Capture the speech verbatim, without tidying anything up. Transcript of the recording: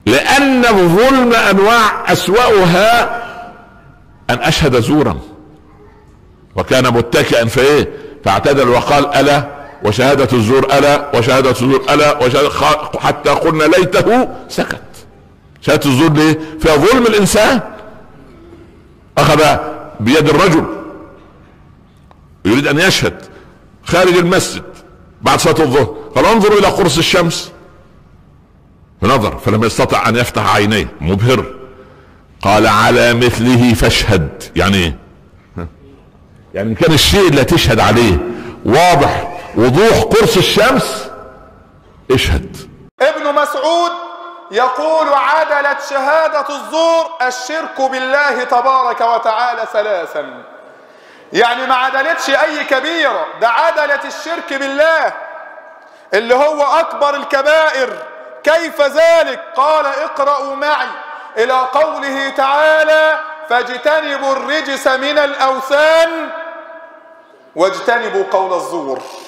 لأن الظلم أنواع أسوأها أن أشهد زورا، وكان متكئا فإيه فاعتدل وقال ألا وشهادة الزور ألا وشهادة الزور ألا وشهادة حتى قلنا ليته سكت. شهادة الزور ليه؟ فيها ظلم الإنسان. أخذ بيد الرجل يريد أن يشهد خارج المسجد بعد صلاة الظهر، قال انظر إلى قرص الشمس، فنظر فلم يستطع أن يفتح عينيه مبهر، قال على مثله فاشهد. يعني ايه؟ يعني كان الشيء اللي تشهد عليه واضح وضوح قرص الشمس اشهد. ابن مسعود يقول عدلت شهادة الزور الشرك بالله تبارك وتعالى ثلاثا. يعني ما عدلتش اي كبيرة، ده عدلت الشرك بالله اللي هو اكبر الكبائر. كيف ذلك؟ قال اقرأوا معي الى قوله تعالى فاجتنبوا الرجس من الاوثان واجتنبوا قول الزور.